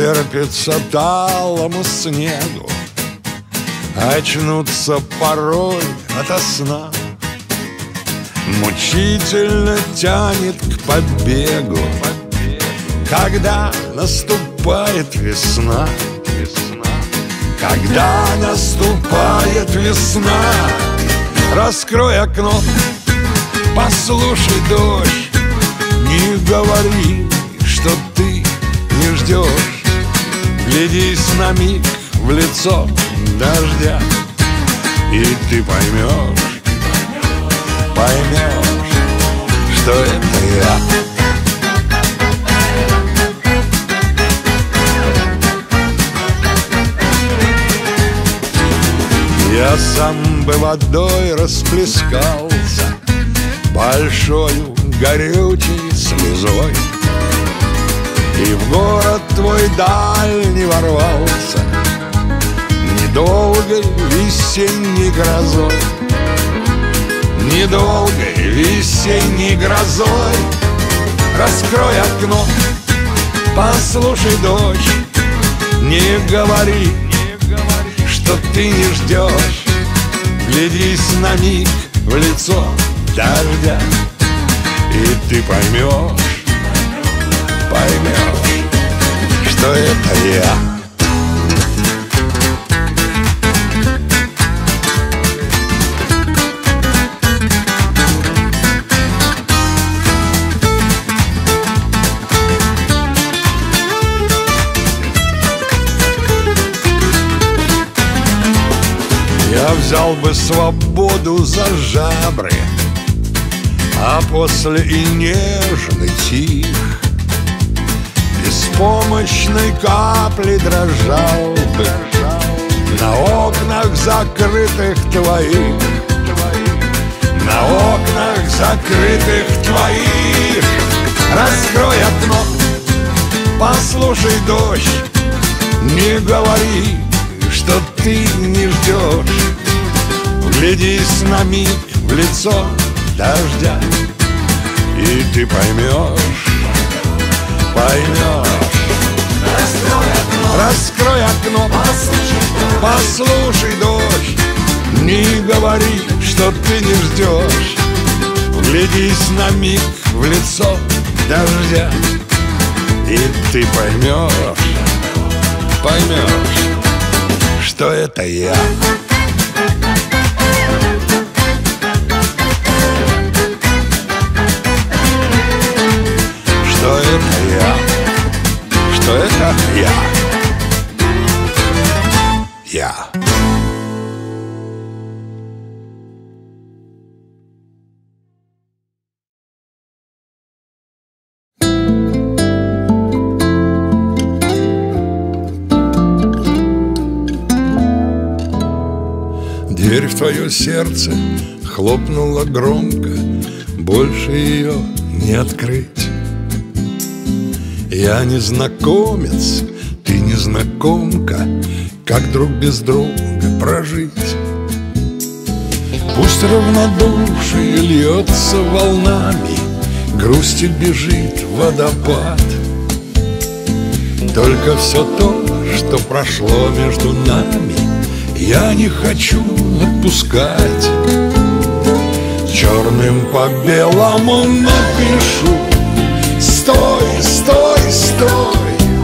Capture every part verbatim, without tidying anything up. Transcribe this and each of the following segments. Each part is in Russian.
терпится талому снегу, очнуться порой ото сна. Мучительно тянет к побегу, когда наступает весна. Когда наступает весна, раскрой окно, послушай дождь. Не говори, что ты не ждешь. Глядись на миг в лицо дождя, и ты поймешь, поймешь, что это я. Я сам бы водой расплескался, большою горючей слезой, и в город твой дальний ворвался недолгой весенней грозой. Недолгой весенней грозой. Раскрой окно, послушай дождь. Не говори, что ты не ждешь. Глядись на миг в лицо дождя, и ты поймешь, поймешь, что это я. Я взял бы свободу за жабры, а после и нежный тих беспомощной капли дрожал бы на окнах закрытых твоих, на окнах закрытых твоих. Раскрой окно, послушай дождь. Не говори, что ты не ждешь. Глядись на миг в лицо дождя, и ты поймешь, поймешь. Раскрой окно, раскрой окно, послушай, послушай дождь. Не говори, что ты не ждешь. Глядись на миг в лицо дождя, и ты поймешь, поймешь, что это я. Что это я, что это я, я. Дверь в твое сердце хлопнула громко, больше ее не открыть. Я незнакомец, ты незнакомка, как друг без друга прожить? Пусть равнодушие льется волнами, грусти бежит водопад. Только все то, что прошло между нами, я не хочу отпускать. Черным по белому напишу: стой, стой, стой.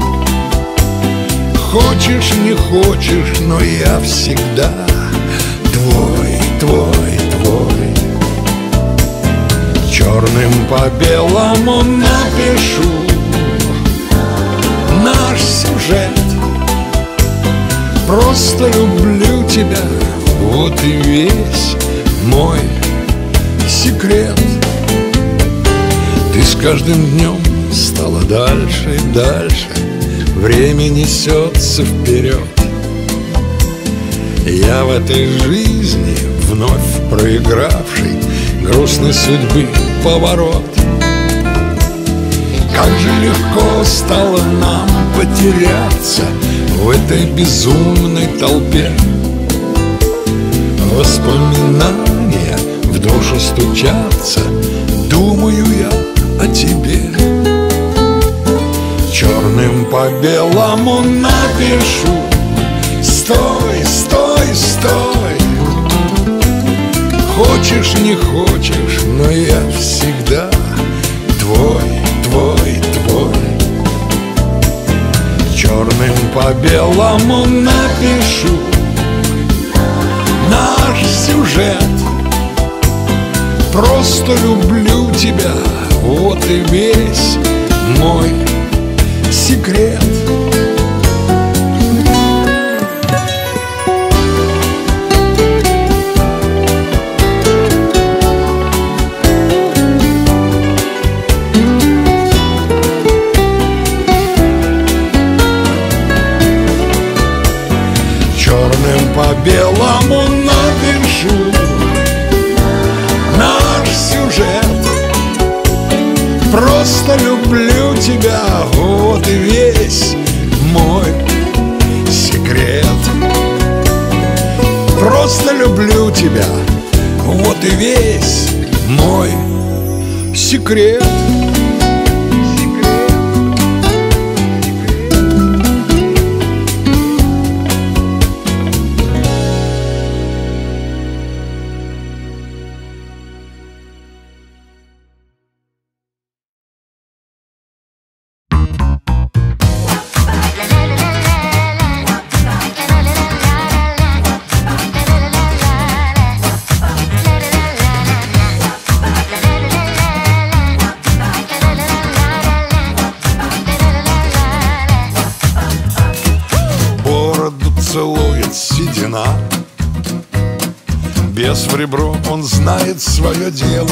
Хочешь, не хочешь, но я всегда твой, твой, твой. Черным по белому напишу наш сюжет. Просто люблю тебя, вот и весь мой секрет. Ты с каждым днем стала дальше и дальше, время несется вперед. Я в этой жизни вновь проигравший грустной судьбы поворот. Как же легко стало нам потеряться в этой безумной толпе. Воспоминания в душу стучатся, думаю я о тебе. Черным по белому по-белому напишу: стой, стой, стой. Хочешь, не хочешь, но я всегда твой, твой, твой. Черным по белому напишу наш сюжет: просто люблю тебя, вот и весь мой секрет. Черным по белому напишу наш сюжет: просто люблю тебя, вот и весь мой секрет. Просто люблю тебя, вот и весь мой секрет. Целует седина, без в ребро он знает свое дело.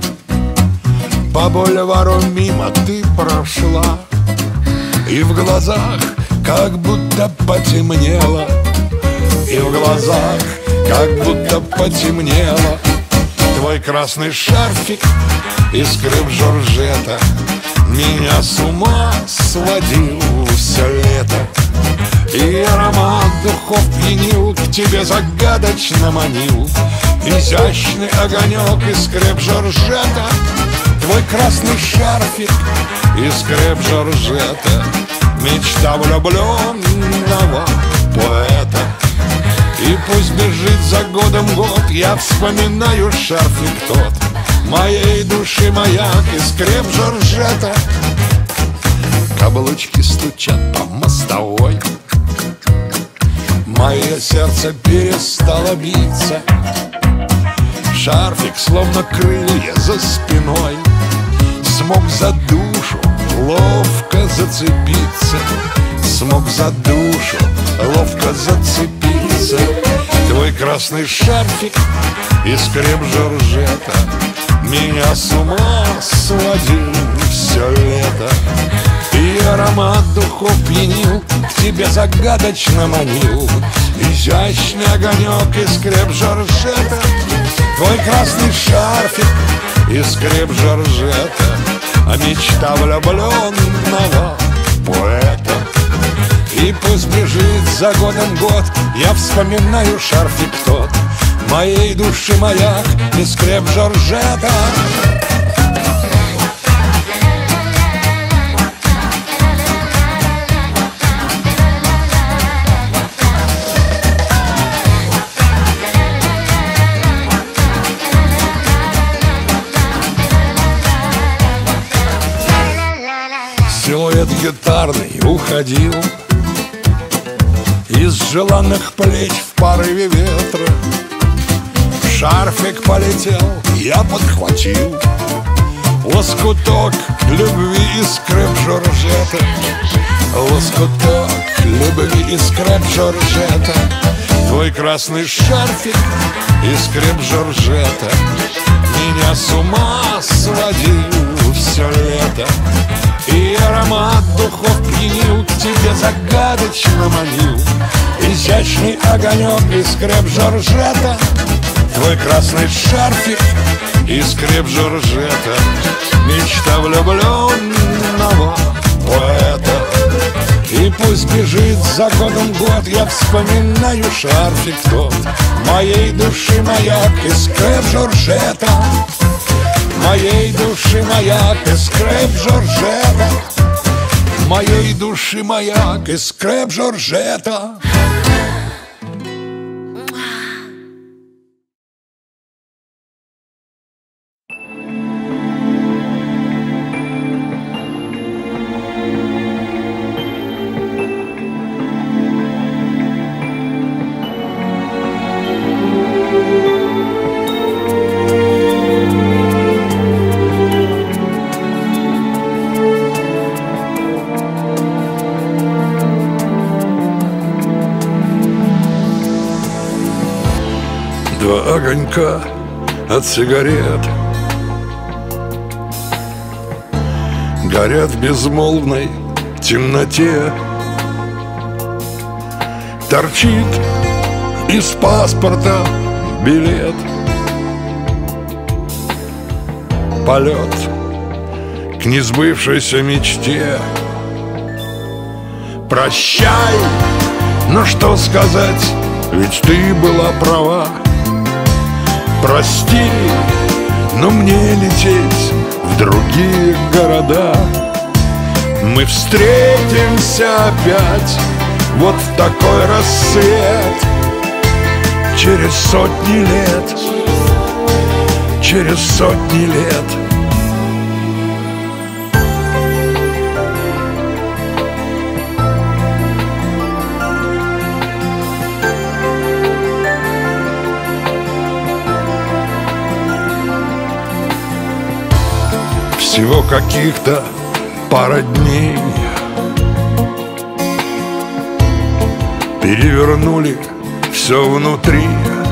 По бульвару мимо ты прошла, и в глазах как будто потемнело, и в глазах как будто потемнело. Твой красный шарфик из креп Жоржета меня с ума сводил все лето. И аромат духов пьянил, к тебе загадочно манил. Изящный огонек из креп Жоржета, твой красный шарфик из креп Жоржета, мечта влюбленного поэта. И пусть бежит за годом год, я вспоминаю шарфик тот, моей души маяк из креп Жоржета. Каблучки стучат по мостовой, мое сердце перестало биться. Шарфик, словно крылья за спиной, смог за душу ловко зацепиться. Смог за душу ловко зацепиться. Твой красный шарфик из креп Жоржета меня с ума сводил все лето. И аромат духов пьянил, к тебе загадочно манил. Изящный огонек из креп Жоржета, твой красный шарфик из креп Жоржета, а мечта влюбленного поэта. И пусть бежит за годом год, я вспоминаю шарфик тот, моей души маяк из креп Жоржета. Силуэт гитарный уходил из желанных плеч в порыве ветра. Шарфик полетел, я подхватил лоскуток любви из креп Жоржета. Лоскуток любви из креп Жоржета, твой красный шарфик из креп Жоржета меня с ума сводил все лето. И аромат духов пьянил, к тебе загадочно манил. Изящный огонек из креп Жоржета, твой красный шарфик из креп Жоржета, мечта влюбленного поэта. И пусть бежит за годом год, я вспоминаю шарфик тот, моей души маяк из креп Жоржета. Моей души маяк из креп Жоржета, моей души маяк и скреп Жоржета. Два огонька от сигарет горят в безмолвной темноте. Торчит из паспорта билет. Полет к несбывшейся мечте. Прощай, но что сказать, ведь ты была права. Прости, но мне лететь в другие города. Мы встретимся опять вот в такой рассвет. Через сотни лет, через сотни лет. Всего каких-то пара дней перевернули все внутри.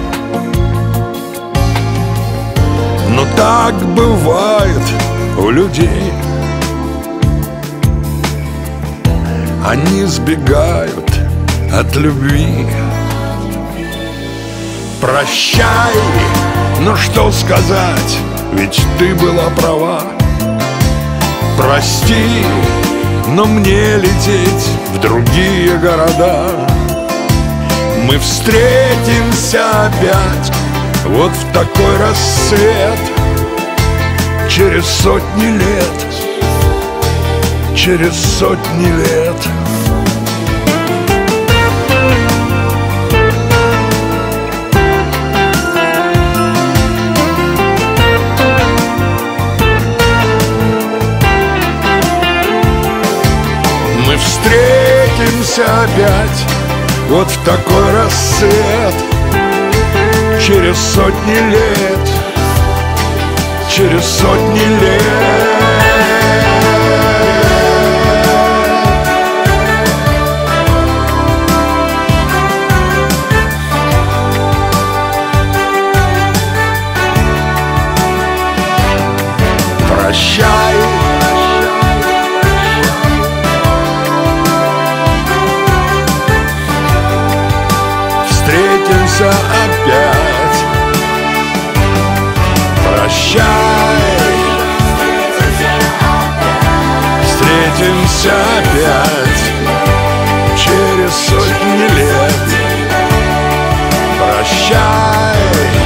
Но так бывает у людей. Они сбегают от любви. Прощай, но что сказать, ведь ты была права. Прости, но мне лететь в другие города. Мы встретимся опять вот в такой рассвет. Через сотни лет, через сотни лет. Встретимся опять вот в такой рассвет. Через сотни лет, через сотни лет. Прощай, встретимся опять. Прощай, встретимся опять. Через сотни лет. Прощай,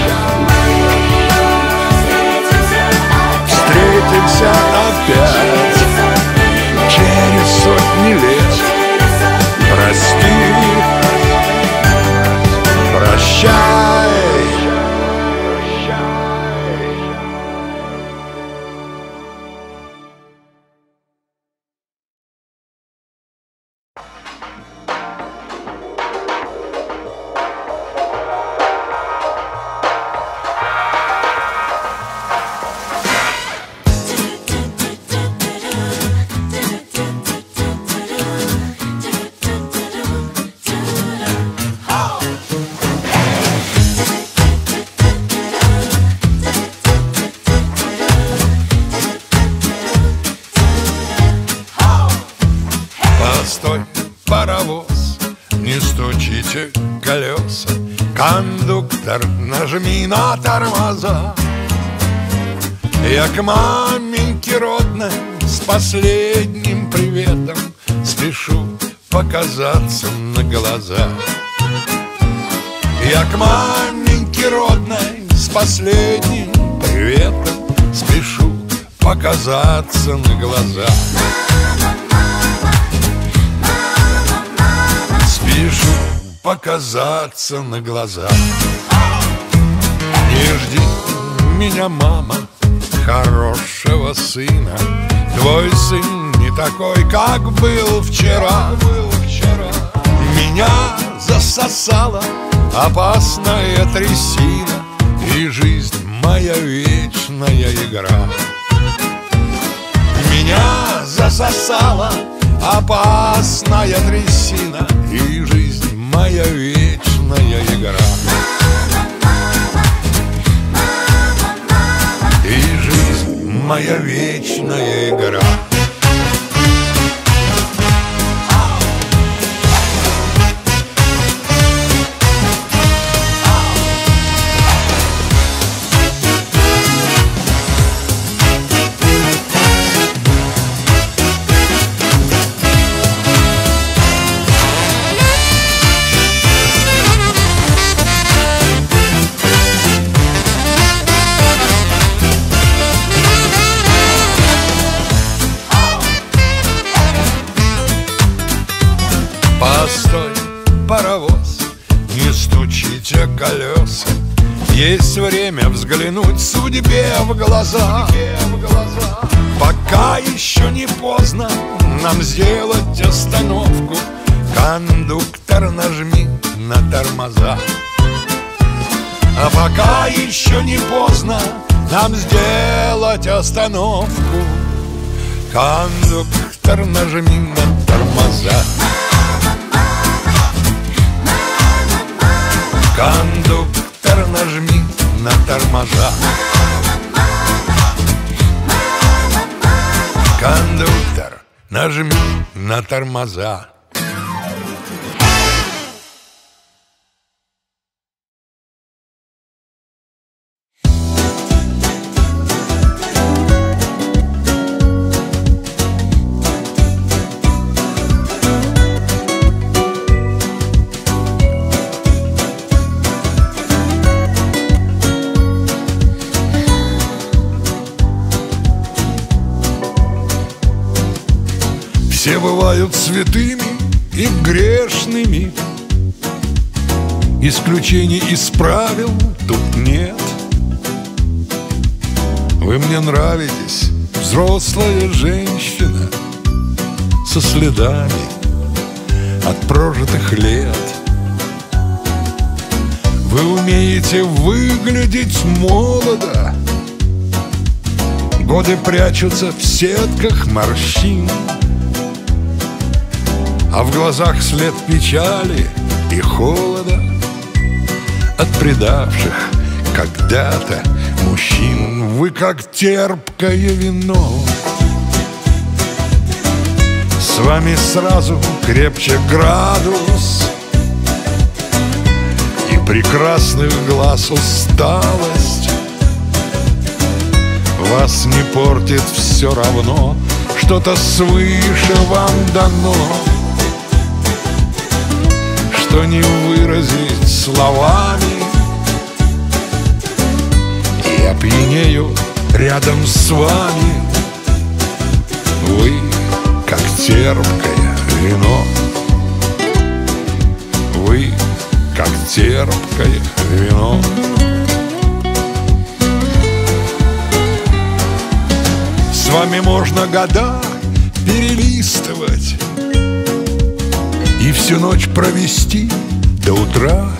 встретимся опять. Через сотни лет. Прости, прощай. Постой, паровоз, не стучите колеса. Кондуктор, нажми на тормоза. Я к маменьке родной с последним приветом спешу показаться на глаза. Я к маменьке родной с последним приветом спешу показаться на глаза. Мама, мама, Спешу показаться на глаза. Не жди меня, мама, хорошего сына. Твой сын не такой, как был вчера. Меня засосала опасная трясина, и жизнь моя вечная игра. Меня засосала опасная трясина, и жизнь моя вечная игра. И жизнь моя вечная игра. Постой, паровоз, не стучите колеса. Есть время взглянуть судьбе в глаза. Пока еще не поздно нам сделать остановку. Кондуктор, нажми на тормоза. А пока еще не поздно нам сделать остановку. Кондуктор, нажми на тормоза. Кондуктор, нажми на тормоза. Кондуктор, нажми на тормоза. Все бывают святыми и грешными, исключений из правил тут нет. Вы мне нравитесь, взрослая женщина, со следами от прожитых лет. Вы умеете выглядеть молодо, годы прячутся в сетках морщин, а в глазах след печали и холода от предавших когда-то мужчин. Вы как терпкое вино, с вами сразу крепче градус, и прекрасных глаз усталость вас не портит все равно, что-то свыше вам дано, что не выразить словами. И я пьянею рядом с вами. Вы как терпкое вино. Вы как терпкое вино. С вами можно года перелистывать и всю ночь провести до утра.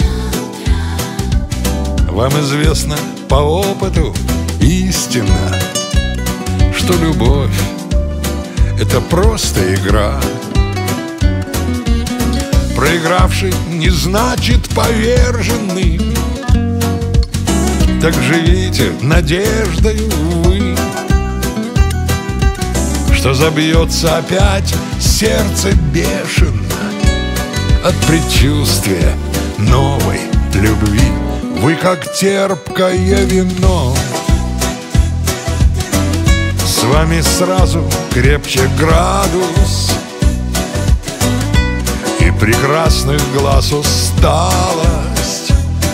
Вам известно по опыту истинно, что любовь — это просто игра. Проигравший не значит поверженный. Так живите надеждою вы, что забьется опять сердце бешено от предчувствия новой любви. Вы как терпкое вино, с вами сразу крепче градус, и прекрасных глаз усталость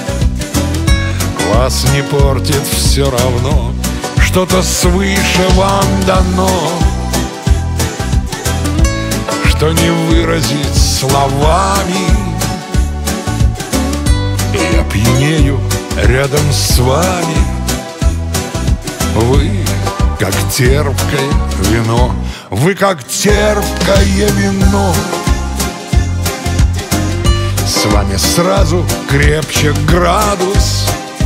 вас не портит все равно, что-то свыше вам дано, что не выразить словами. И я пьянею рядом с вами. Вы как терпкое вино, вы как терпкое вино. С вами сразу крепче градус,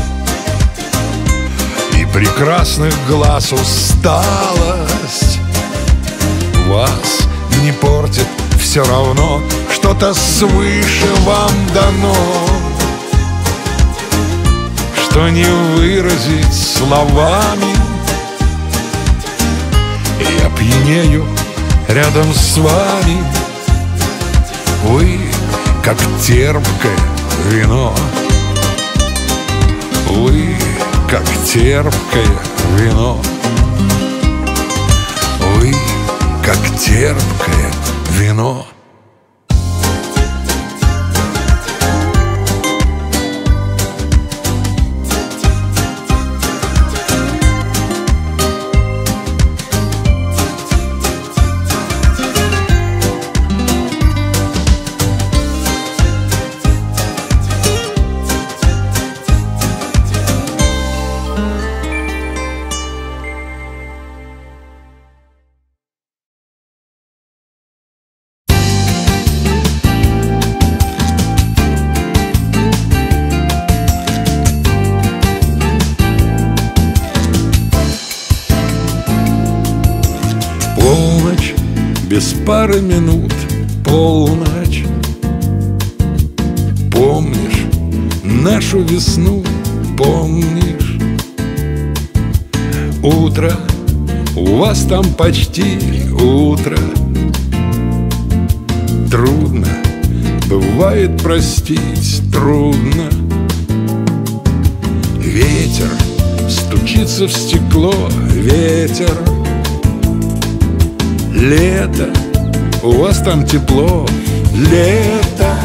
и прекрасных глаз усталость. Вас не портит все равно, что-то свыше вам дано, что не выразить словами. И я пьянею рядом с вами. Вы как терпкое вино, вы как терпкое вино, вы как терпкое вино. Полночь без пары минут, полночь. Помнишь нашу весну, помнишь? Утро, у вас там почти утро. Трудно, бывает простить, трудно. Ветер стучится в стекло, ветер. Лето, у вас там тепло, лето.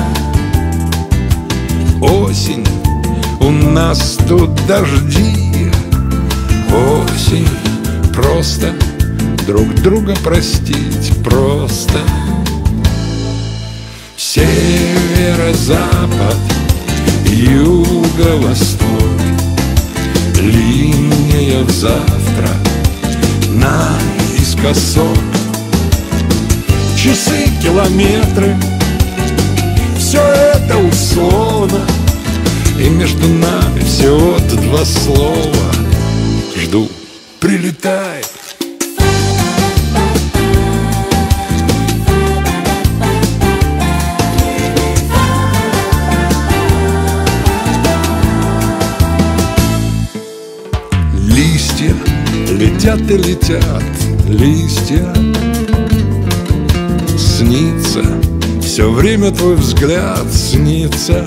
Осень, у нас тут дожди. Осень, просто друг друга простить, просто. Северо-запад, юго-восток, линия в завтра наискосок. Часы, километры, все это условно, и между нами всего-то два слова. Жду, прилетай. Листья летят и летят, листья. Снится, все время твой взгляд снится.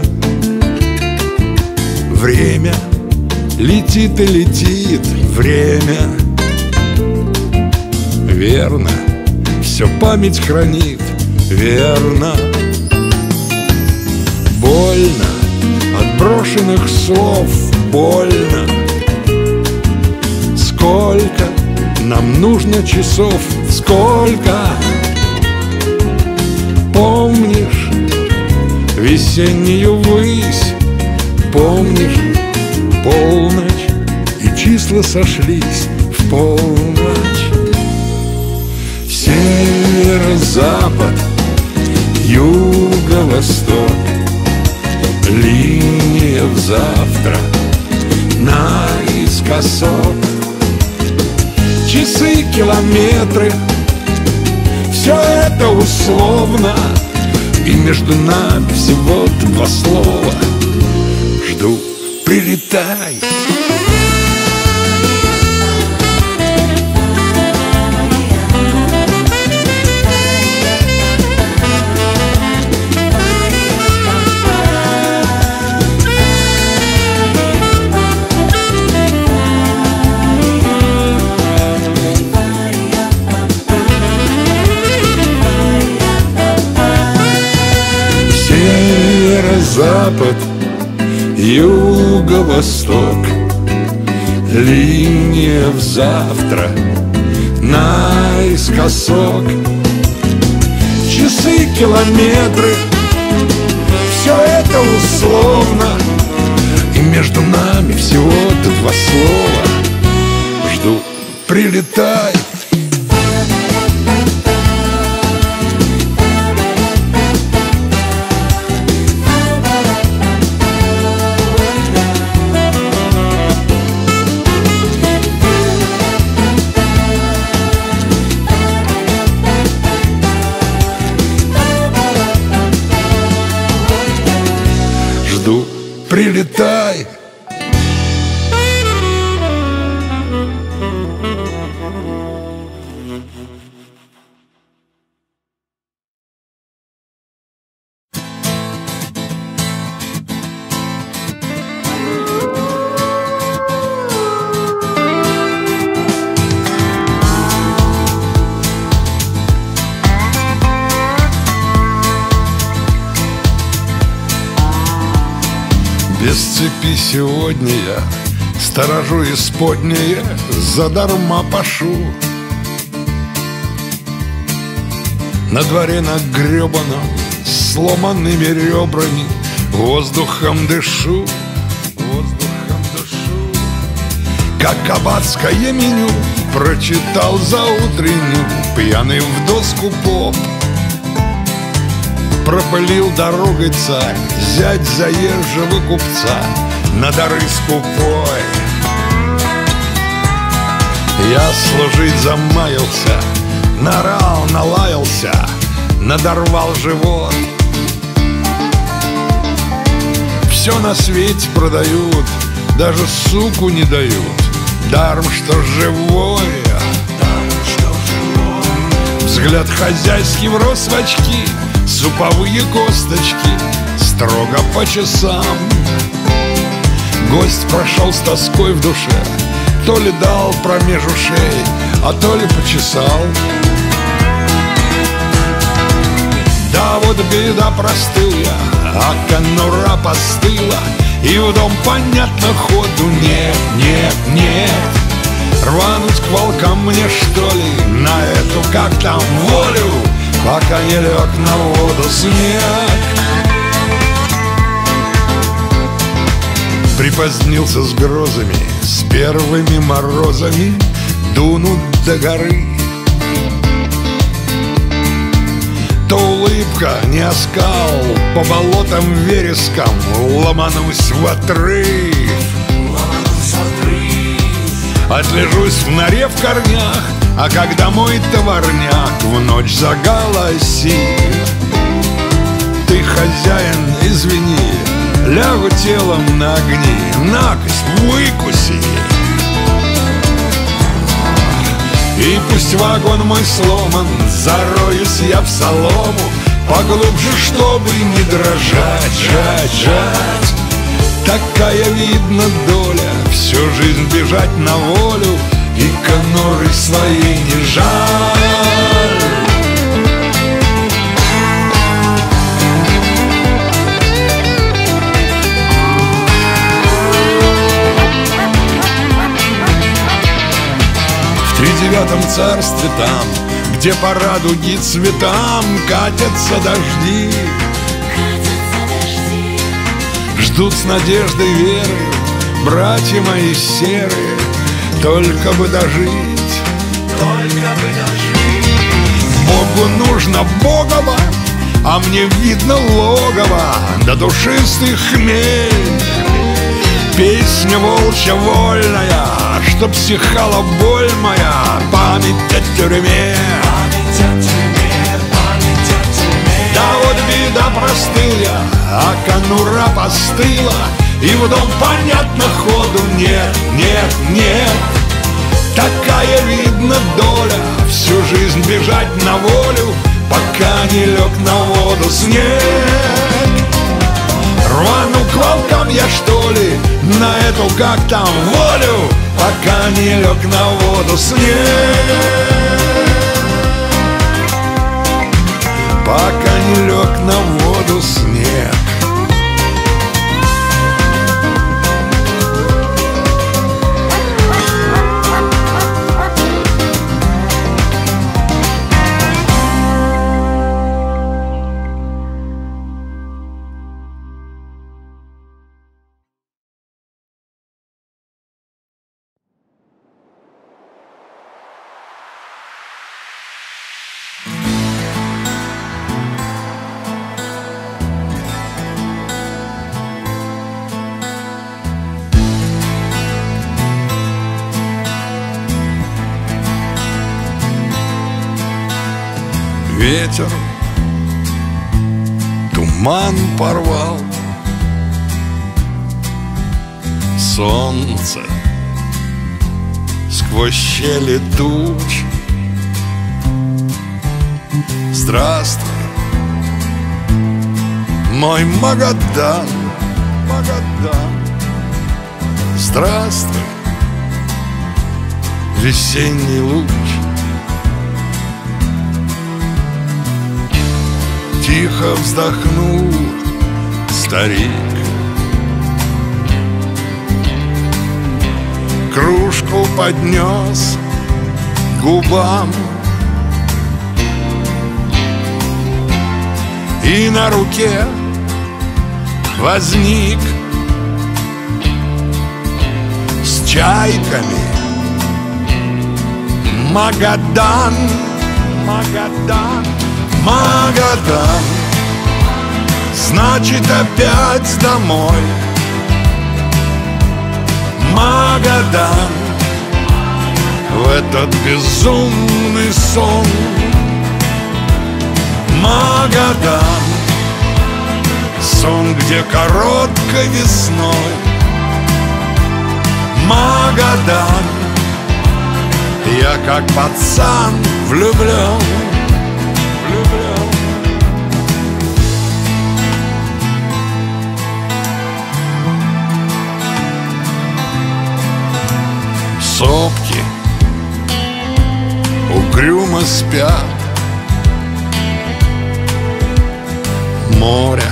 Время летит и летит, время. Верно, все память хранит, верно. Больно от брошенных слов, больно. Сколько нам нужно часов, сколько? Помнишь весеннюю высь, помнишь полночь, и числа сошлись в полночь. Северо-запад, юго-восток, линия в завтра наискосок. Часы, километры, все это условно, и между нами всего-то два слова. Жду, прилетай. Северо-запад, юго-восток, линия в завтра наискосок. часы, километры. Все это условно, и между нами всего-то два слова. Жду, прилетай. Жду, прилетай. Без цепи сегодня я сторожу исподнее, задарма пашу. На дворе на гребаном сломанными ребрами воздухом дышу, воздухом дышу. Как кабацкое меню прочитал за утреннюю, пьяный в доску поп. Пропылил дорогой царь, зять заезжего купца на дары скупой. Я служить замаялся, нарал, налаялся, надорвал живот. Все на свете продают, даже суку не дают, даром что живое. Взгляд хозяйский врос в очки, суповые косточки строго по часам. Гость прошел с тоской в душе, то ли дал промеж ушей, а то ли почесал. Да вот беда, простыл я, а конура постыла, и в дом, понятно, ходу нет, нет, нет. Рвануть к волкам мне, что ли, на эту, как там, волю, пока не лег на воду снег. Припозднился с грозами, с первыми морозами, дунут до горы. То улыбка, не оскал, по болотам верескам ломанусь в отрыв. Отлежусь в норе в корнях, а когда мой товарняк в ночь заголосит: ты, хозяин, извини, лягу телом на огни, накость выкуси. И пусть вагон мой сломан, зароюсь я в солому поглубже, чтобы не дрожать, жать, жать. Такая, видно, доля, всю жизнь бежать на волю и конуры своей не жаль. В тридевятом царстве там, где по радуге цветам катятся дожди, ждут с надеждой верою братья мои серые, только бы дожить, только бы дожить. Богу нужно Богова, а мне видно логово, да душистый хмель. Песня волчья вольная, чтоб стихала боль моя, память о тюрьме. Да вот беда, простыл я, а конура постыла, и в дом, понятно, ходу нет, нет, нет. Такая, видно, доля, всю жизнь бежать на волю, пока не лег на воду снег. Рвану к волкам я, что ли, на эту, как там, волю, пока не лег на воду снег. Пока не лег на воду снег. Ветер туман порвал, солнце сквозь щели туч. Здравствуй, мой Магадан, Магадан. Здравствуй, весенний луч. Тихо вздохнул старик, кружку поднес к губам, и на руке возник с чайками Магадан, Магадан, Магадан. Значит, опять домой, Магадан, в этот безумный сон. Магадан, сон, где короткой весной. Магадан, я как пацан влюблен, влюблен. Сопки угрюмо спят, море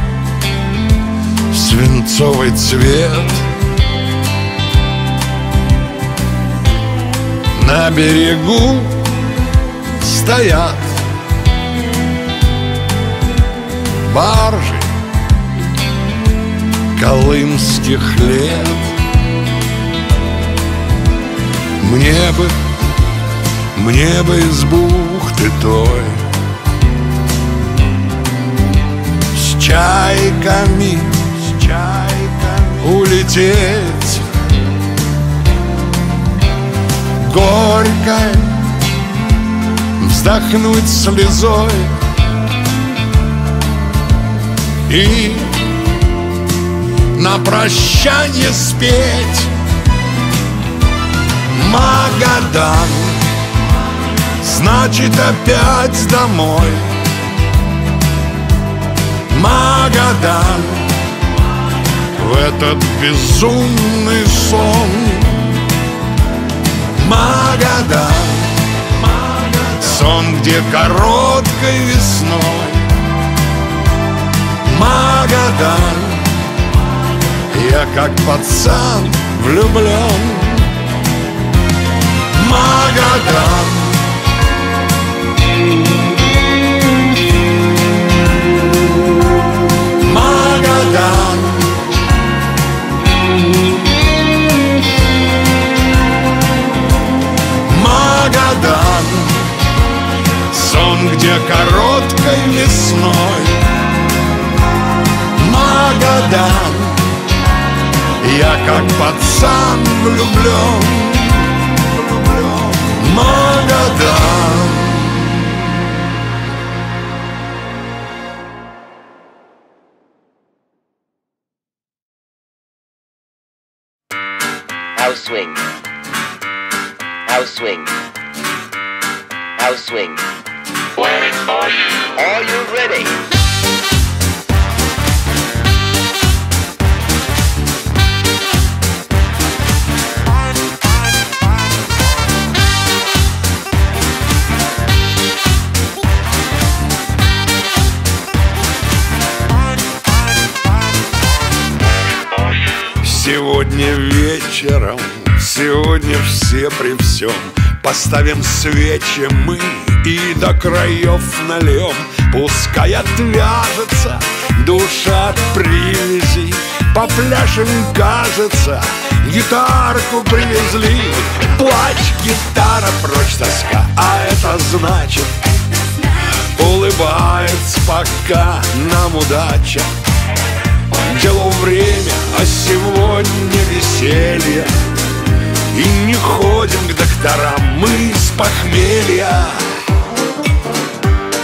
свинцовый цвет. На берегу стоят баржи колымских лет. Мне бы, мне бы из бухты той с чайками, с чайками улететь, горько вздохнуть слезой и на прощанье спеть. Магадан, значит, опять домой. Магадан, в этот безумный сон. Магадан, сон, где короткой весной. Магадан, я как пацан влюблен. Магадан, Магадан, Магадан, сон, где короткой весной. Магадан, я как пацан влюблен. Магадан. House swing. House swing. House swing. When are you? Are you ready? Сегодня вечером, сегодня все при всем поставим свечи мы и до краев нальем. Пускай отвяжется душа от привязи, попляшем, кажется, гитарку привезли. Плачь, гитара, прочь тоска, а это значит улыбается пока нам удача. Дело время, а сегодня веселье, и не ходим к докторам мы с похмелья.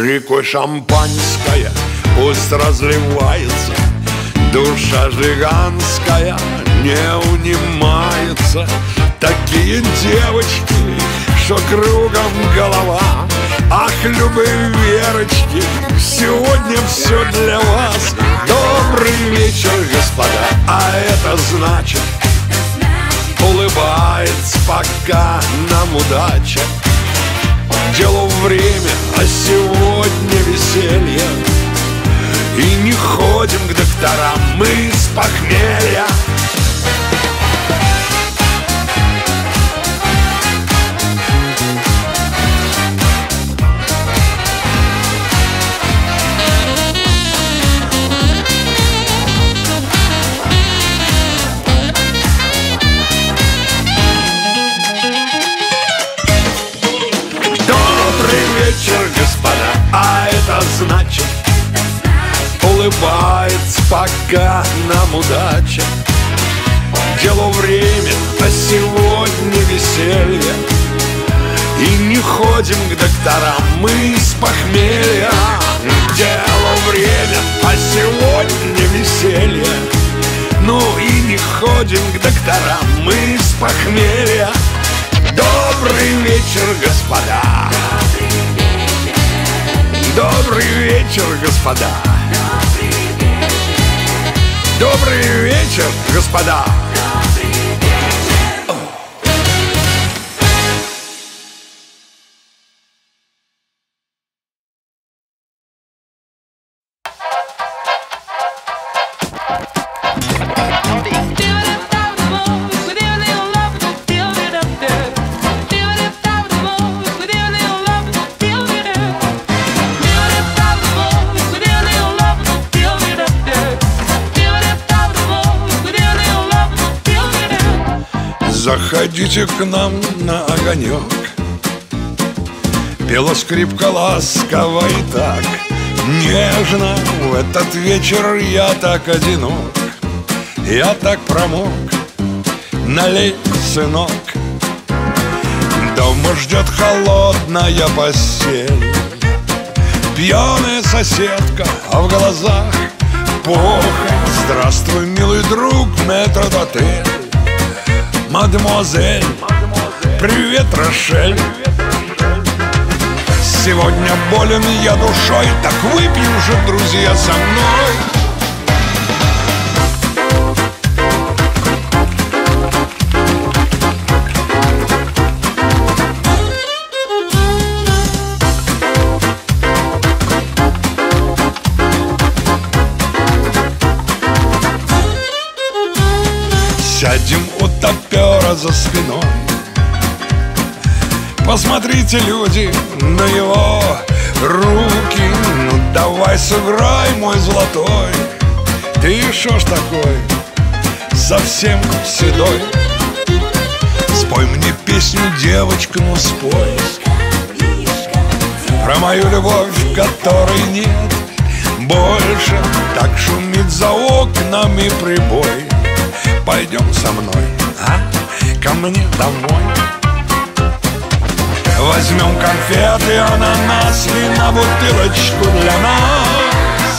рекой шампанское пусть разливается, душа жиганская не унимается. Такие девочки, что кругом голова. Ах, любые Верочки, сегодня все для вас. Добрый вечер, господа, а это значит улыбается пока нам удача. Делу время, а сегодня веселье, и не ходим к докторам мы с похмелья. Господа, а это значит улыбается пока нам удача. Делу время, а сегодня веселье, и не ходим к докторам мы с похмелья. Делу время, а сегодня веселье, ну и не ходим к докторам мы с похмелья. Добрый вечер, господа. Добрый вечер, господа. Добрый вечер, господа. Заходите к нам на огонек. Пела скрипка ласково и так нежно. В этот вечер я так одинок, я так промок. Налей, сынок. Дома ждет холодная постель, пьяная соседка, а в глазах похоть. Здравствуй, милый друг, метрдотель. Мадемуазель, привет, Рошель. Сегодня болен я душой, так выпьем же, друзья, со мной. Сядем у топера за спиной. Посмотрите, люди, на его руки. Ну давай сыграй, мой золотой. Ты шо ж такой, совсем седой? Спой мне песню, девочка, ну спой про мою любовь, которой нет больше. Так шумит за окнами прибой. Пойдем со мной, а? Ко мне домой. Возьмем конфеты, ананас и на бутылочку для нас.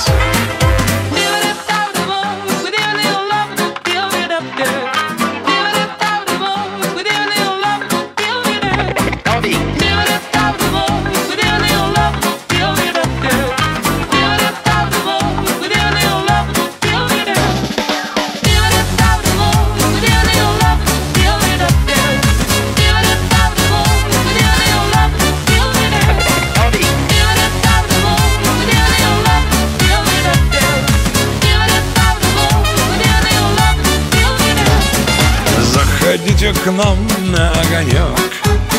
Заходите к нам на огонек.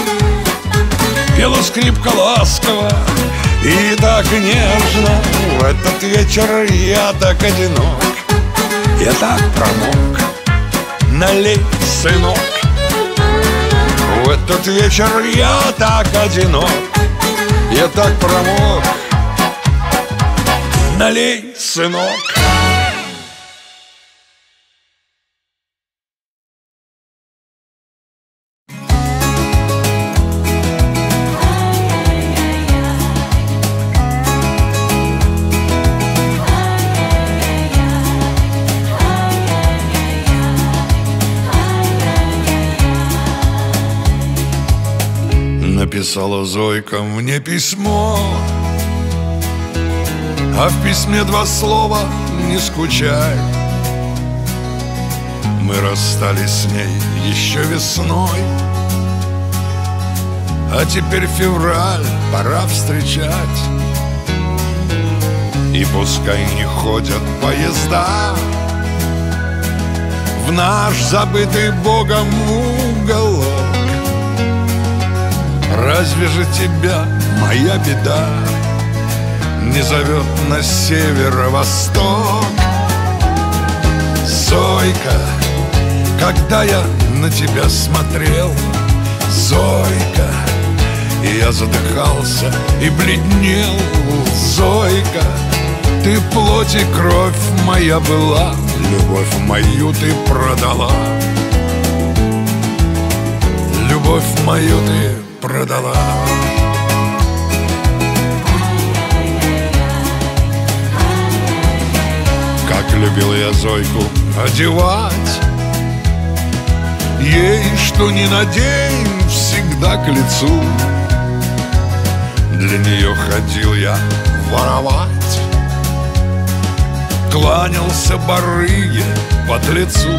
Пела скрипка ласково и так нежно. В этот вечер я так одинок, я так промок. Налей, сынок. В этот вечер я так одинок, я так промок. Налей, сынок. Написала Зойка мне письмо, а в письме два слова: не скучай. Мы расстались с ней еще весной, а теперь февраль, пора встречать. И пускай не ходят поезда в наш забытый Богом уголок, разве же тебя моя беда не зовет на северо-восток? Зойка, когда я на тебя смотрел, Зойка, и я задыхался и бледнел. Зойка, ты плоть и кровь моя была, любовь мою ты продала, любовь мою ты продала. Как любил я Зойку одевать, ей что ни надень всегда к лицу. Для нее ходил я воровать, кланялся барыге под лицу.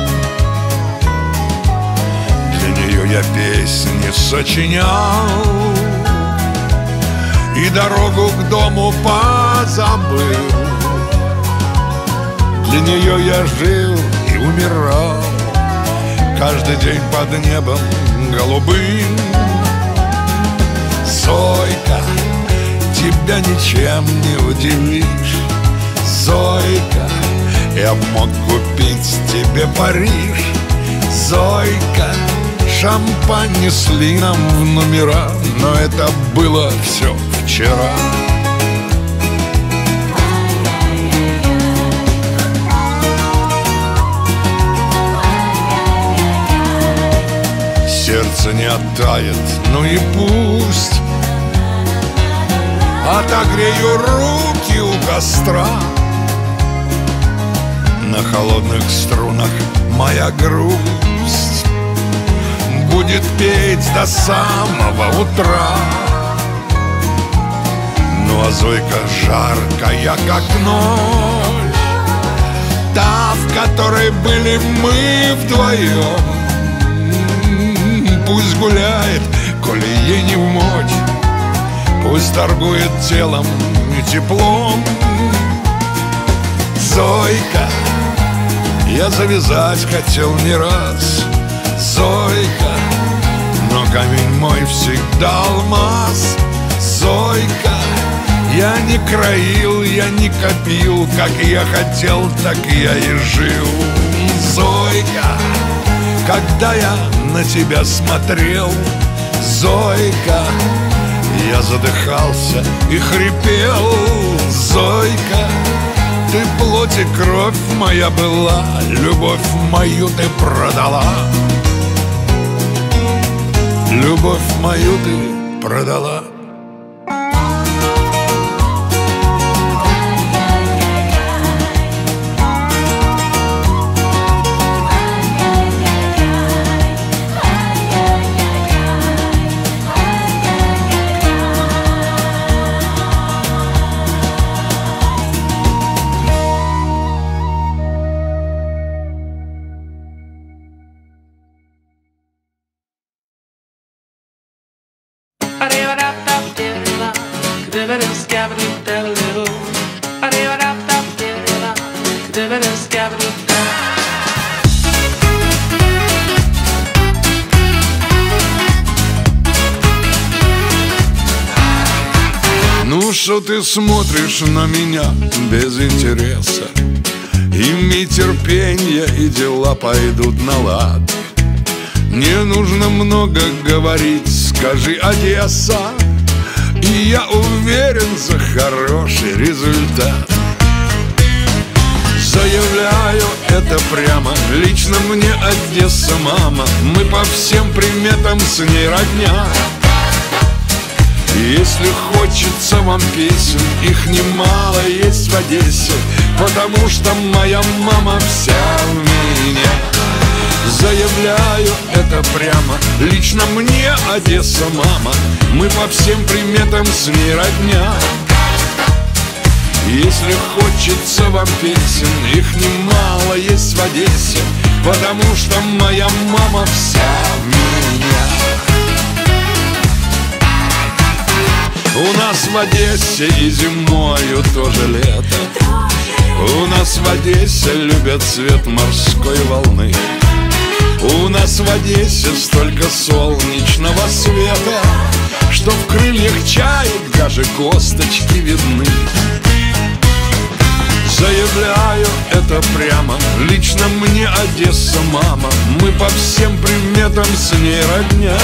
Для нее я песни сочинял и дорогу к дому позабыл. Для нее я жил и умирал каждый день под небом голубым. Зойка, тебя ничем не удивишь. Зойка, я мог купить тебе Париж. Зойка, шампань несли нам в номера, но это было все вчера. Сердце не оттает, ну и пусть. Отогрею руки у костра, на холодных струнах моя грусть будет петь до самого утра. Ну а Зойка жаркая, как ночь, та, в которой были мы вдвоем, пусть гуляет, коли ей не вмочь, пусть торгует телом и теплом. Зойка, я завязать хотел не раз, Зойка, но камень мой всегда алмаз. Зойка, я не краил, я не копил, как я хотел, так я и жил. Зойка, когда я на тебя смотрел, Зойка, я задыхался и хрипел. Зойка, ты плоть и кровь моя была, любовь мою ты продала, любовь мою ты продала. Ну что ты смотришь на меня без интереса? Имей терпенье, и дела пойдут на лад. Не нужно много говорить, скажи Одесса, и я уверен за хороший результат. Заявляю это прямо, лично мне Одесса мама, мы по всем приметам с ней родня. Если хочется вам песен, их немало есть в Одессе, потому что моя мама вся в меня. Заявляю это прямо, лично мне Одесса, мама. Мы по всем приметам с ней родня. Если хочется вам песен, их немало есть в Одессе, потому что моя мама вся в меня. У нас в Одессе и зимою тоже лето. У нас в Одессе любят цвет морской волны. У нас в Одессе столько солнечного света, что в крыльях чаек даже косточки видны. Заявляю это прямо, лично мне Одесса, мама. Мы по всем приметам с ней родня.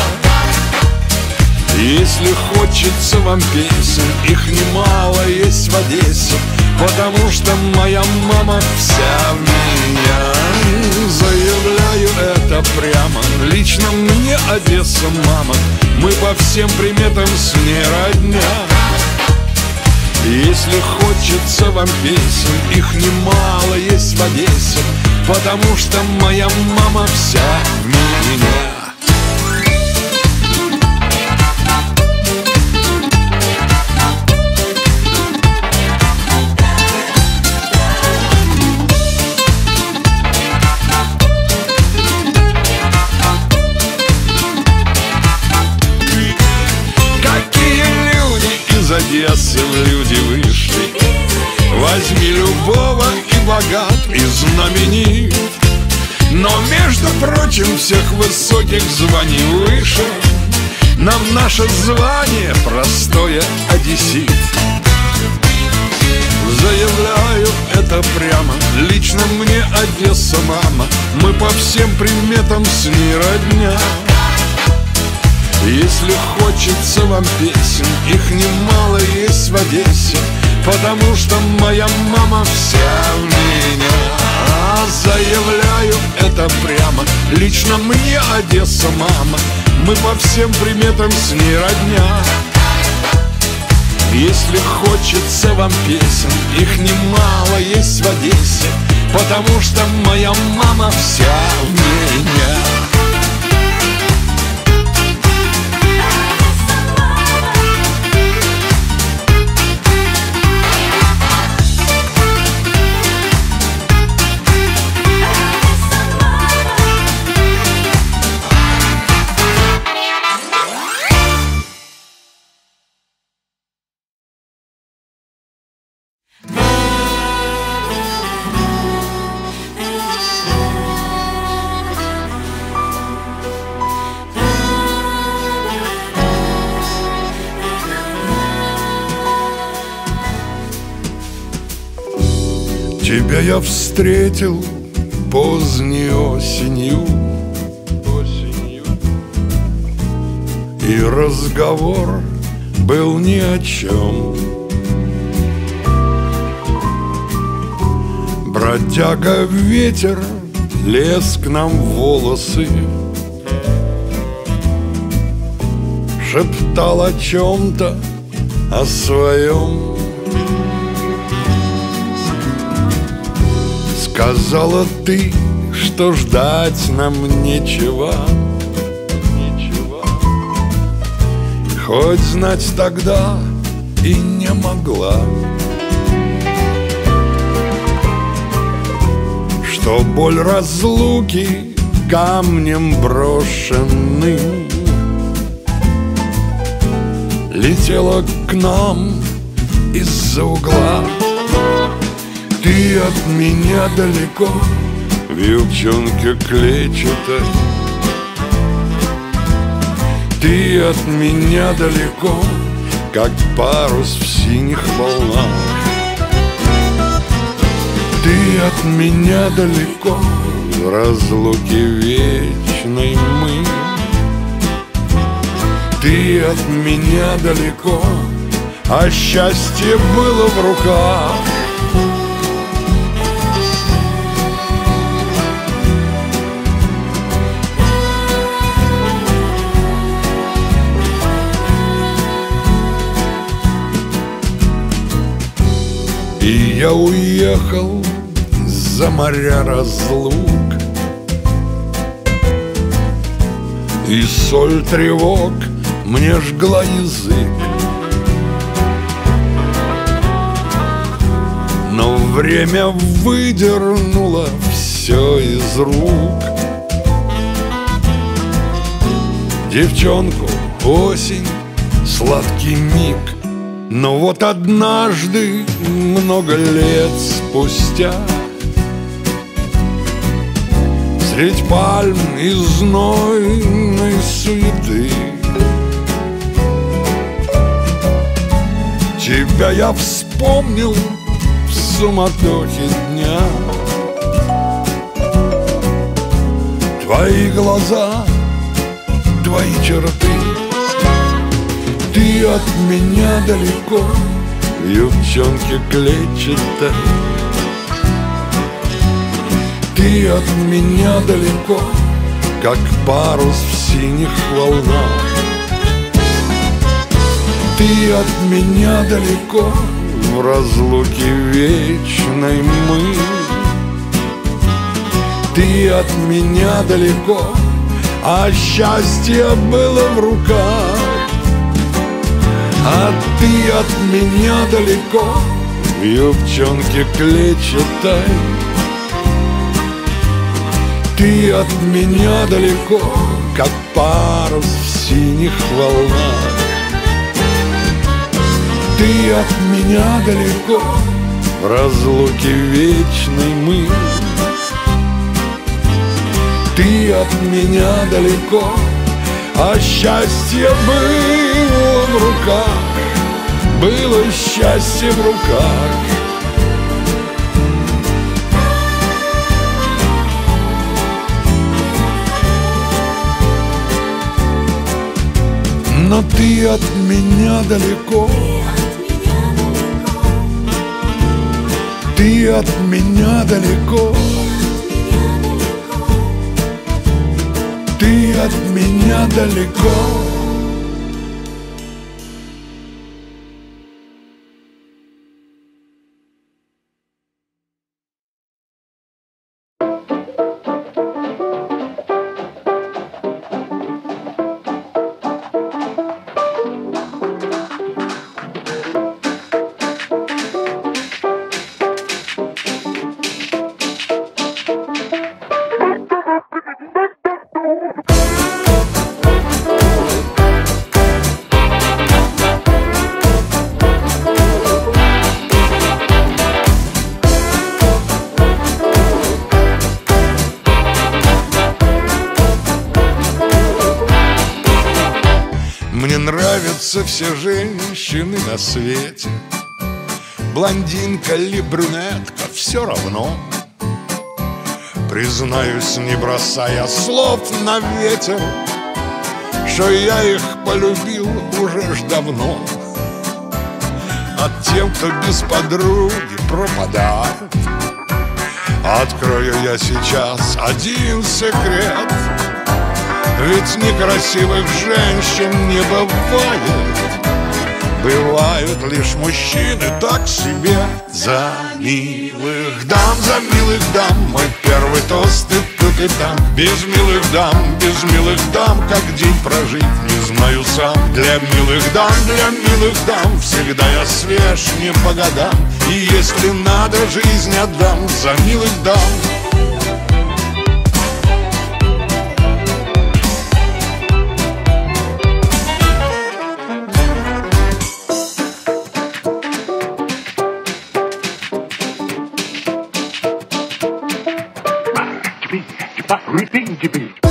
Если хочется вам песен, их немало есть в Одессе, потому что моя мама вся в меня. Заявляю это прямо, лично мне Одесса, мама. Мы по всем приметам с ней родня. Если хочется вам песен, их немало есть в Одессе, потому что моя мама вся в меня. Одессы в люди вышли. Возьми любого, и богат, и знаменит, но, между прочим, всех высоких званий выше нам наше звание простое одессит. Заявляю это прямо, лично мне Одесса, мама. Мы по всем приметам с ней родня. Если хочется вам песен, их немало есть в Одессе, потому что моя мама вся в меня. Заявляю это прямо, лично мне Одесса, мама. Мы по всем приметам с ней родня. Если хочется вам песен, их немало есть в Одессе, потому что моя мама вся в меня. Тебя я встретил поздней осенью, осенью, и разговор был ни о чем. Бродяга ветер лез к нам в волосы, шептал о чем-то, о своем. Сказала ты, что ждать нам нечего, нечего. Хоть знать тогда и не могла, что боль разлуки камнем брошенным летела к нам из-за угла. Ты от меня далеко, в юбчонке клетчатой. Ты от меня далеко, как парус в синих волнах. Ты от меня далеко, в разлуке вечной мы. Ты от меня далеко, а счастье было в руках. И я уехал за моря разлук, и соль тревог мне жгла язык. Но время выдернуло все из рук. Девчонку, осень, сладкий миг. Но вот однажды, много лет спустя, средь пальм и знойной суеты, тебя я вспомнил в суматохе дня. Твои глаза, твои черты, ты от меня далеко, в юбчонке клетчатой. Ты от меня далеко, как парус в синих волнах. Ты от меня далеко, в разлуке вечной мы. Ты от меня далеко, а счастье было в руках. А ты от меня далеко, в юбчонке клетчатой. Ты от меня далеко, как парус в синих волнах. Ты от меня далеко, в разлуке вечной мы. Ты от меня далеко, а счастье было в руках. Было счастье в руках. Но ты от меня далеко. Ты от меня далеко. Ты от меня далеко. Мне нравятся все женщины на свете, блондинка ли брюнетка, все равно. Признаюсь, не бросая слов на ветер, что я их полюбил уже ж давно. От тем, кто без подруги пропадает, открою я сейчас один секрет. Ведь некрасивых женщин не бывает, бывают лишь мужчины так себе. За милых дам, за милых дам, мой первый тост и тут и там. Без милых дам, без милых дам, как день прожить не знаю сам. Для милых дам, для милых дам, всегда я свеж не по годам. И если надо, жизнь отдам за милых дам. Repeat to be.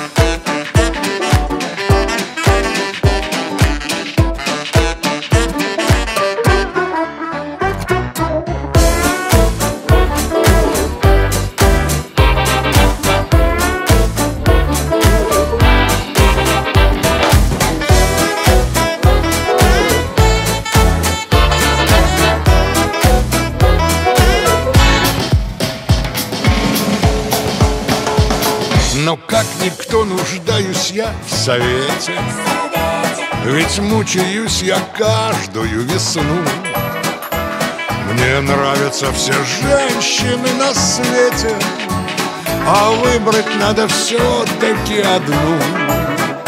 Но как никто нуждаюсь я в совете, ведь мучаюсь я каждую весну. Мне нравятся все женщины на свете, а выбрать надо все-таки одну.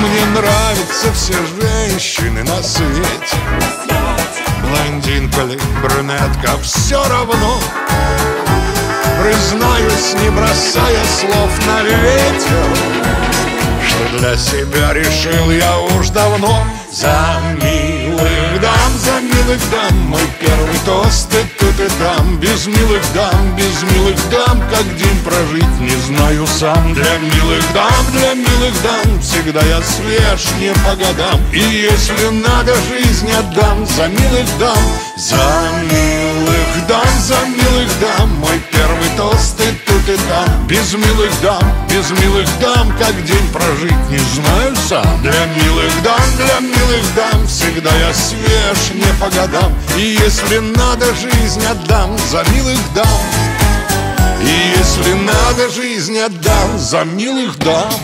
Мне нравятся все женщины на свете, блондинка ли, брюнетка, все равно. Признаюсь, не бросая слов на ветер, что для себя решил я уж давно. За милых дам, за милых дам, мой первый тост и тут и там. Без милых дам, без милых дам, как день прожить не знаю сам. Для милых дам, для милых дам, всегда я свеж не по годам. И если надо, жизнь отдам за милых дам. За милых дам, за милых дам, мой первый тост и тут и там. Без милых дам, без милых дам, как день прожить не знаю сам. Для милых дам, для милых дам, всегда я свеж не по годам. И если надо, жизнь отдам за милых дам. И если надо, жизнь отдам за милых дам.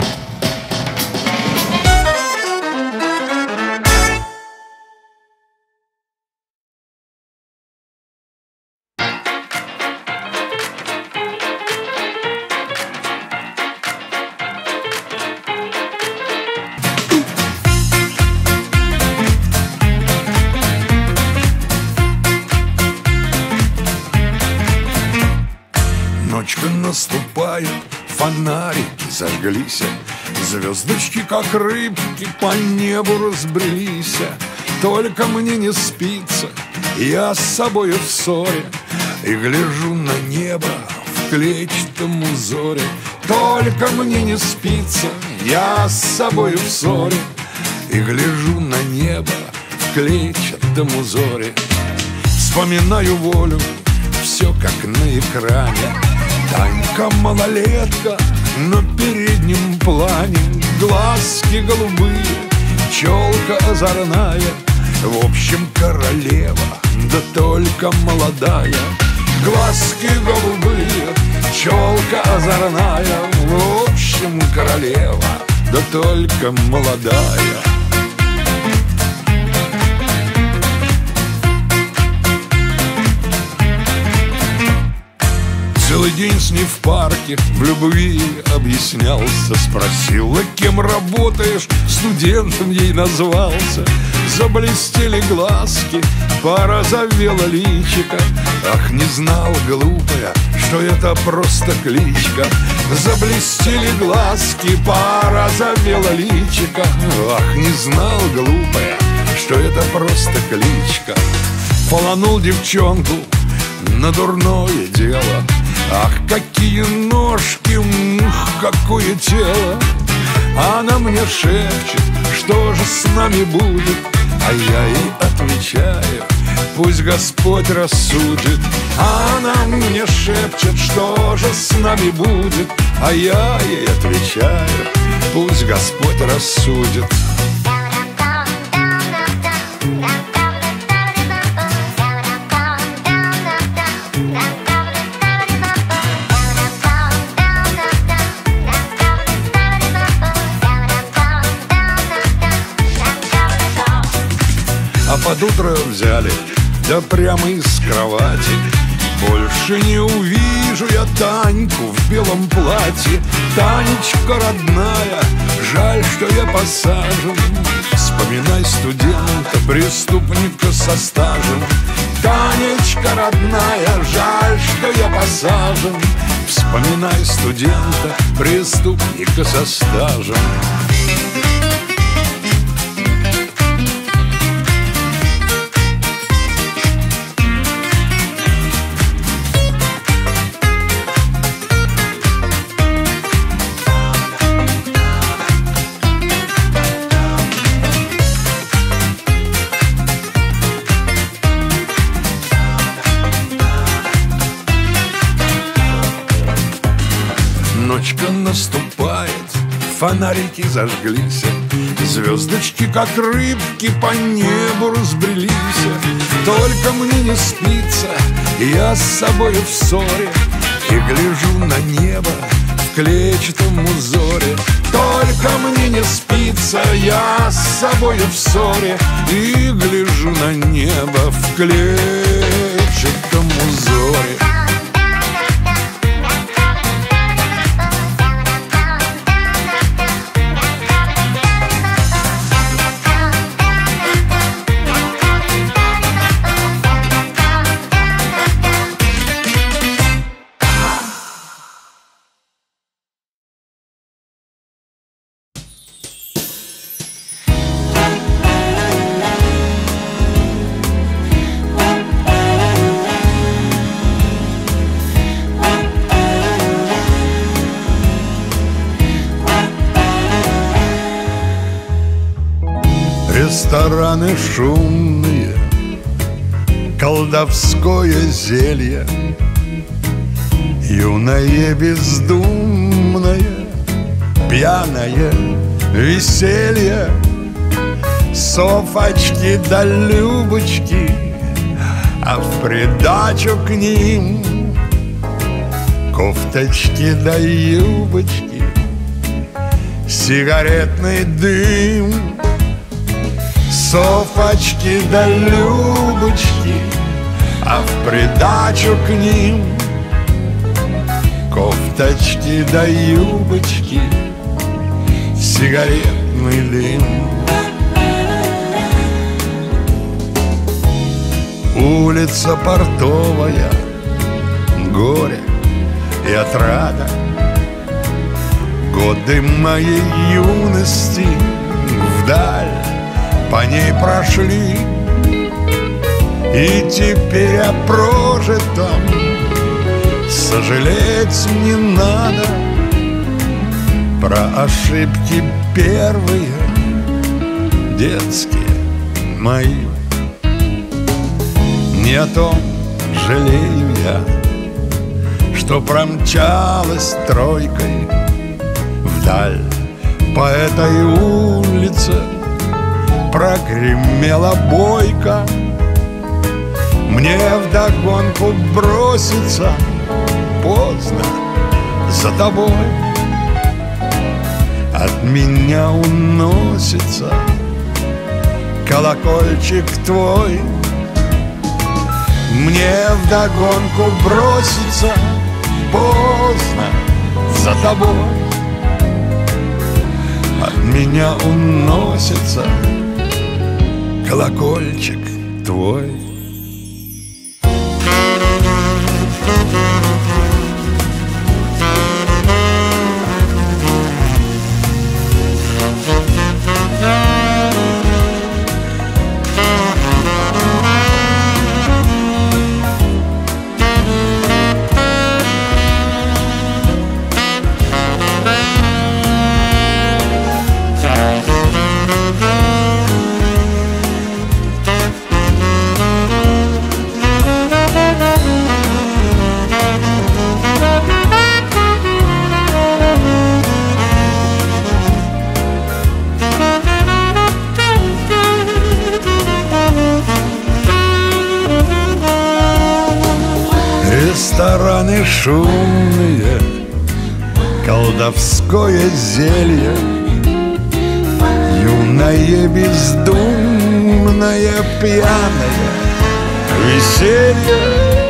Ночка наступает, фонарики зажглись, звездочки, как рыбки, по небу разбрелись. Только мне не спится, я с собой в ссоре, и гляжу на небо в клетчатом узоре. Только мне не спится, я с собой в ссоре, и гляжу на небо в клетчатом узоре. Вспоминаю волю, все как на экране. Танька малолетка на переднем плане, глазки голубые, челка озорная. В общем, королева, да только молодая. Глазки голубые, челка озорная. В общем, королева, да только молодая. Целый день с ней в парке в любви объяснялся. Спросила, кем работаешь, студентом ей назвался. Заблестели глазки, порозовела личико. Ах, не знал, глупая, что это просто кличка. Заблестели глазки, порозовела личико. Ах, не знал, глупая, что это просто кличка. Фаланул девчонку на дурное дело. Ах, какие ножки, ух, какое тело. Она мне шепчет, что же с нами будет, а я ей отвечаю, пусть Господь рассудит. Она мне шепчет, что же с нами будет, а я ей отвечаю, пусть Господь рассудит. А под утро взяли, да прямо из кровати. Больше не увижу я Таньку в белом платье. Танечка родная, жаль, что я посажен. Вспоминай студента, преступника со стажем. Танечка родная, жаль, что я посажен. Вспоминай студента, преступника со стажем. Ночка наступает, фонарики зажглись, звездочки, как рыбки, по небу разбрелись. Только мне не спится, я с собой в ссоре, и гляжу на небо в клетчатом узоре. Только мне не спится, я с собой в ссоре, и гляжу на небо в клетчатом узоре. Рестораны шумные, колдовское зелье, юное бездумное, пьяное веселье, софочки да любочки, а в придачу к ним кофточки да юбочки, сигаретный дым. Софочки да любочки, а в придачу к ним кофточки да юбочки, сигаретный дым. Улица Портовая, горе и отрада, годы моей юности вдаль по ней прошли, и теперь о прожитом сожалеть не надо. Про ошибки первые, детские мои, не о том жалею я, что промчалась тройкой вдаль по этой улице. Прогремела бойка, мне вдогонку броситься поздно за тобой. От меня уносится колокольчик твой. Мне вдогонку броситься поздно за тобой. От меня уносится колокольчик твой. Рестораны шумные, колдовское зелье, юное бездумное пьяное веселье,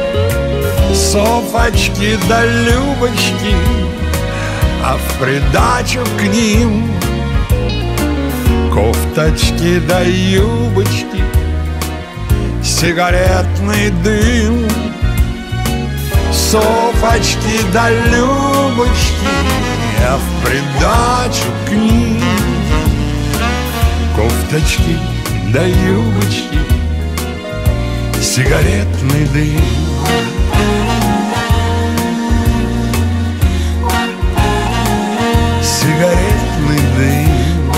софочки да любочки, а в придачу к ним кофточки да юбочки, сигаретный дым. Софочки да любочки, а в придачу к ним кофточки да юбочки, сигаретный дым. Сигаретный дым.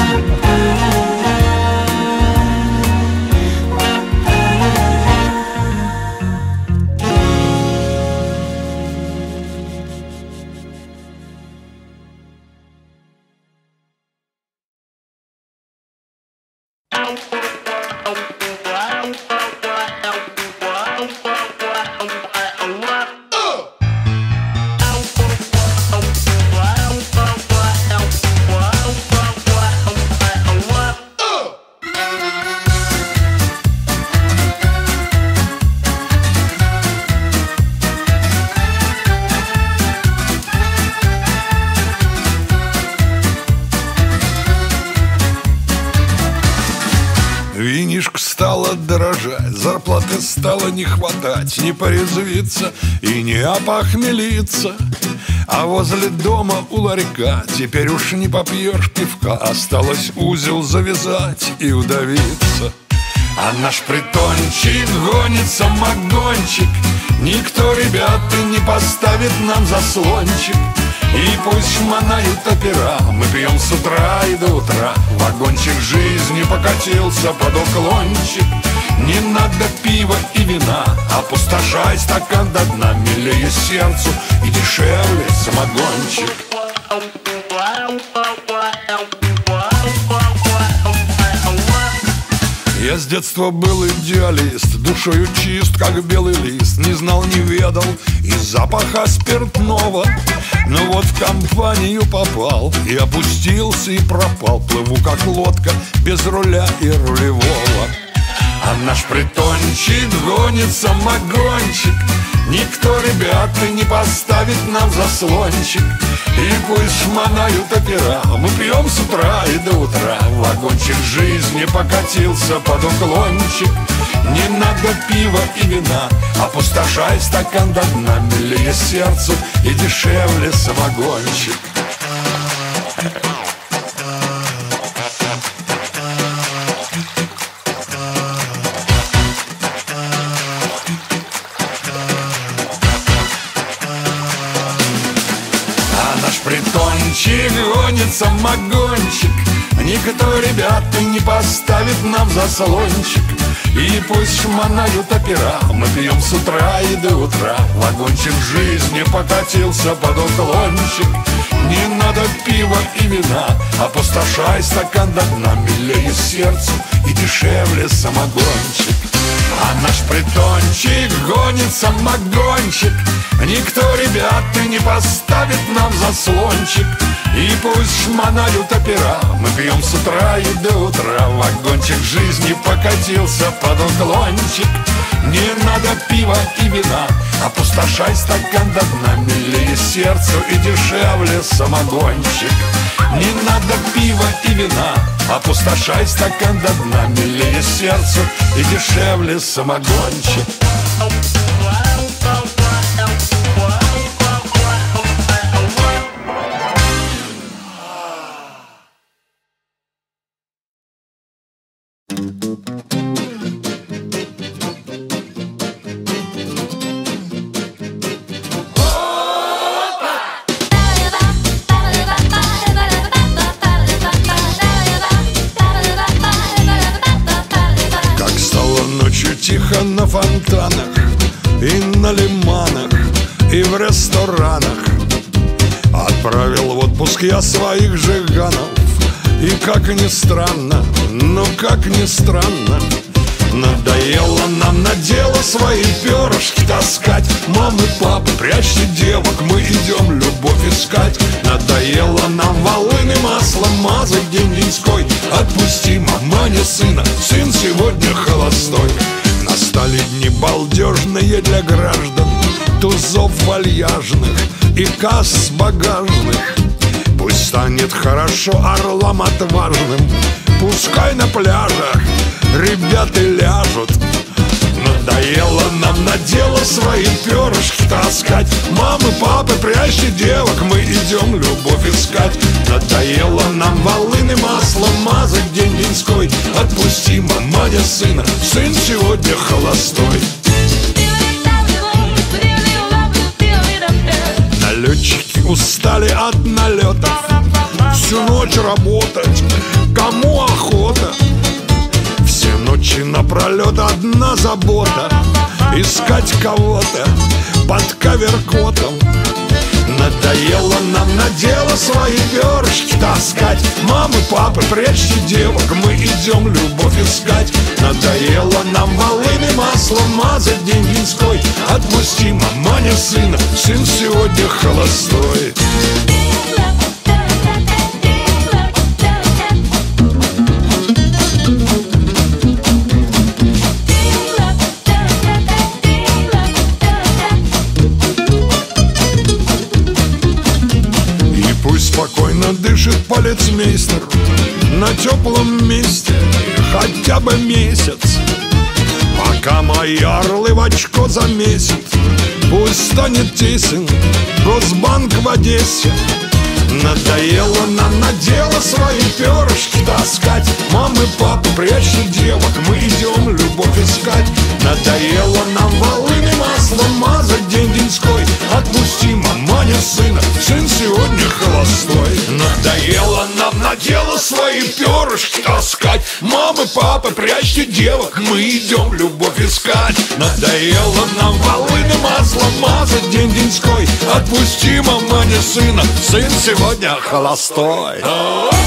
Винишко стало дорожать, зарплаты стало не хватать, не порезвиться и не опохмелиться. А возле дома у ларька теперь уж не попьешь пивка, осталось узел завязать и удавиться. А наш притончик гонит самогончик, никто, ребята, не поставит нам заслончик. И пусть шмонают опера, мы пьем с утра и до утра. Вагончик жизни покатился под уклончик. Не надо пива и вина, опустошай стакан до дна. Милее сердцу и дешевле самогончик. Я с детства был идеалист, душою чист, как белый лист. Не знал, не ведал и запаха спиртного. Но вот в компанию попал и опустился, и пропал. Плыву, как лодка, без руля и рулевого. А наш притончик гонит самогончик. Никто, ребята, не поставит нам заслончик. И пусть шмонают опера, мы пьем с утра и до утра. Вагончик жизни покатился под уклончик. Не надо пива и вина, опустошай стакан до дна. Милее сердцу и дешевле самогончик. Притончик гонит самогончик. Никто, ребята, не поставит нам заслончик. И пусть шмонают опера, мы пьем с утра и до утра. Вагончик жизни покатился под уклончик. Не надо пива и вина, опустошай стакан до дна. Милее сердцу и дешевле самогончик. А наш притончик гонит самогончик. Никто, ребята, не поставит нам заслончик. И пусть шмонают опера, мы пьем с утра и до утра. Вагончик жизни покатился под уклончик. Не надо пива и вина, опустошай стакан до дна. Милее сердцу и дешевле самогончик. Не надо пива и вина, опустошай стакан до дна. Милее сердцу и дешевле самогончик. Тихо на фонтанах и на лиманах, и в ресторанах отправил в отпуск я своих жиганов. И как ни странно, ну как ни странно, надоело нам на дело свои перышки таскать. Мамы, папы, прячьте девок, мы идем любовь искать. Надоело нам волыны маслом мазать день-деньской. Отпусти, маманя, сына, сын сегодня холостой. Настали дни балдежные для граждан, тузов вальяжных и касс багажных. Пусть станет хорошо орлам отважным, пускай на пляжах ребята ляжут. Надоело нам на дело свои перышки таскать. Мамы, папы, прячьте девок, мы идем любовь искать. Надоело нам волыны маслом мазать день-деньской. Отпусти, маманя, сына, сын сегодня холостой. Налетчики устали от налетов, всю ночь работать, кому охота? Все ночи напролет одна забота — искать кого-то под кавер-котом. Надоело нам на дело свои перышки таскать. Мамы, папы, прячьте девок, мы идем любовь искать. Надоело нам волыны маслом мазать день-деньской. Отпусти, маманя, сына, сын сегодня холостой. Спокойно дышит полицмейстер на теплом месте хотя бы месяц, пока мои орлы в очко замесят. Пусть станет тесен Госбанк в Одессе. Надоело нам на дело свои перышки таскать. Мамы, папы, прячьте девок, мы идем любовь искать. Надоело нам волыны маслом мазать день-деньской. Отпусти, маманя, сына, сын сегодня холостой. Надоело нам на дело свои перышки таскать. Мамы, папы, прячьте девок, мы идем любовь искать. Надоело нам волыны маслом мазать день-деньской. Отпусти, мама, не сына, сын сегодня холостой.